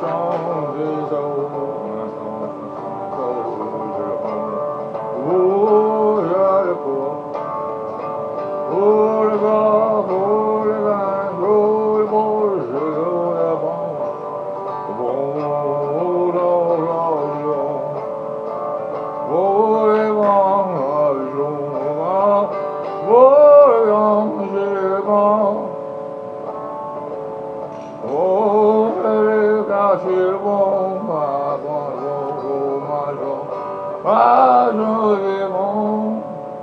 chant des eaux, oh, j'ai le cours, oh, le gars, oh, le vin, oh, le beau, je le bon, oh, oh, les vents, oh, les anges, oh, le cache le bon, je bon.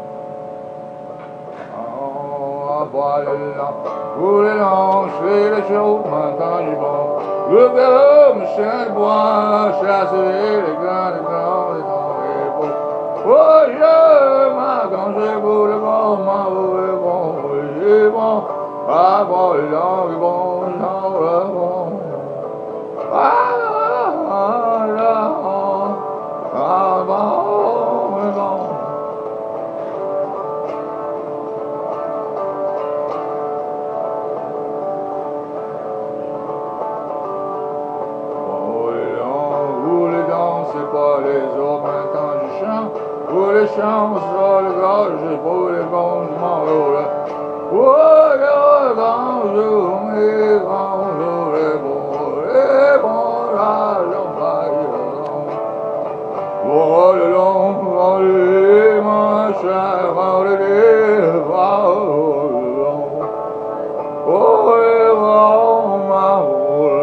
Bois le lent, pour les langes, fais les chauds, maintenant du bon. Loup-Garou, me chien de bois, chasser les grands, les beaux. Oh, je m'accroche pour le bon, le bon, le bon. Ah, bois le lent, le bon, le bon. Ah, bon, le bon. C'est pas les autres, maintenant je chante. Pour les chants, sur le gorge, pour les bons, je m'en roule. Oh, les bonjours, les bonjours, les bons, la jambe, oh, le long, oh, les machins, oh, les long, oh, les bons, ma roule.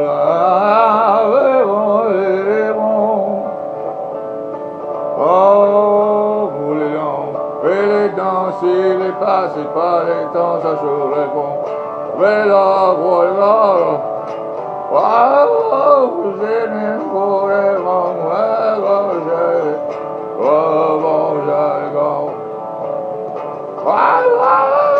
Oh, vous les longs, et les danser, les passer par les temps, ça je réponds. Mais là, voilà, oh, j'ai mis pour les vents, j'ai, oh, bon, j'ai, oh,